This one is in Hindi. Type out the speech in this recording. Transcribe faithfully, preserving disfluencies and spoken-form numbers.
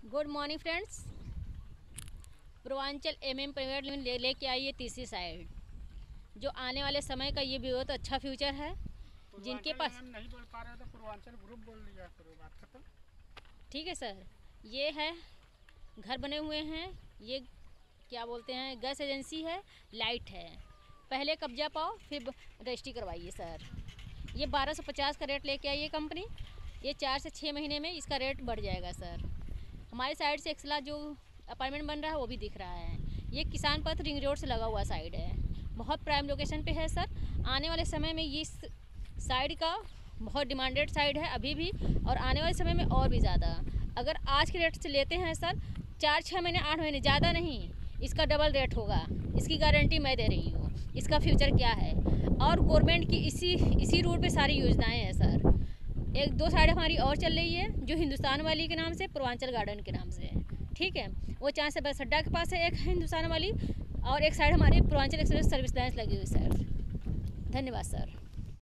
Good morning friends. Purvanchal MM private limited ले लेके आई है तीसरी साइड, जो आने वाले समय का ये बहुत अच्छा फ्यूचर है। जिनके पास नहीं बोल पा रहे तो पूर्वांचल ग्रुप बोल लिया करो, बात खत्म। ठीक है सर, ये है घर बने हुए हैं, ये क्या बोलते हैं गैस एजेंसी है, लाइट है। पहले कब्जा पाओ फिर रजिस्ट्री करवाइए सर। ये बारह सौ पचास का रेट लेके आई है कंपनी। ये चार से छः महीने में इसका रेट बढ़ जाएगा सर। हमारे साइड से एक्सला जो अपार्टमेंट बन रहा है वो भी दिख रहा है। ये किसान पथ रिंग रोड से लगा हुआ साइड है, बहुत प्राइम लोकेशन पे है सर। आने वाले समय में ये साइड का बहुत डिमांडेड साइड है अभी भी, और आने वाले समय में और भी ज़्यादा। अगर आज के रेट से लेते हैं सर, चार छः महीने आठ महीने ज़्यादा नहीं, इसका डबल रेट होगा। इसकी गारंटी मैं दे रही हूँ। इसका फ्यूचर क्या है, और गवर्नमेंट की इसी इसी रूट पे सारी योजनाएं हैं सर। एक दो साइड हमारी और चल रही है, जो हिंदुस्तान वाली के नाम से, पूर्वांचल गार्डन के नाम से है। ठीक है, वो चांद से बस अड्डा के पास है एक हिंदुस्तान वाली, और एक साइड हमारी पूर्वांचल एक्सप्रेस सर्विस लाइन्स लगी हुई सर। धन्यवाद सर।